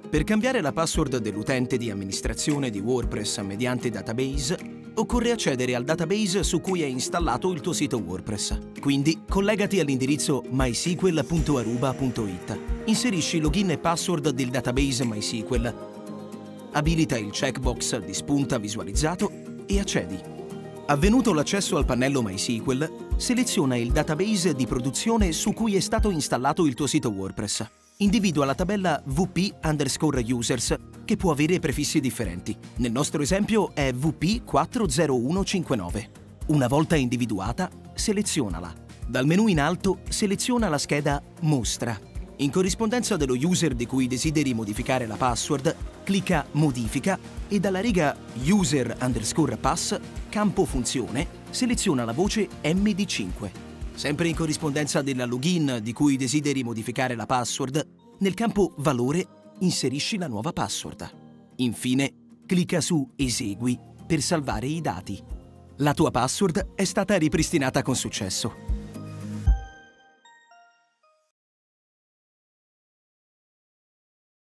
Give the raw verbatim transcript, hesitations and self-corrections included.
Per cambiare la password dell'utente di amministrazione di WordPress mediante database, occorre accedere al database su cui è installato il tuo sito WordPress. Quindi collegati all'indirizzo mysql punto aruba punto it, inserisci login e password del database MySQL, abilita il checkbox di spunta visualizzato e accedi. Avvenuto l'accesso al pannello MySQL, seleziona il database di produzione su cui è stato installato il tuo sito WordPress. Individua la tabella V P underscore users che può avere prefissi differenti. Nel nostro esempio è V P quattro zero uno cinque nove. Una volta individuata, selezionala. Dal menu in alto seleziona la scheda Mostra. In corrispondenza dello user di cui desideri modificare la password, clicca Modifica e dalla riga User underscore pass, campo funzione, seleziona la voce M D cinque. Sempre in corrispondenza della login di cui desideri modificare la password, nel campo Valore inserisci la nuova password. Infine, clicca su Esegui per salvare i dati. La tua password è stata ripristinata con successo.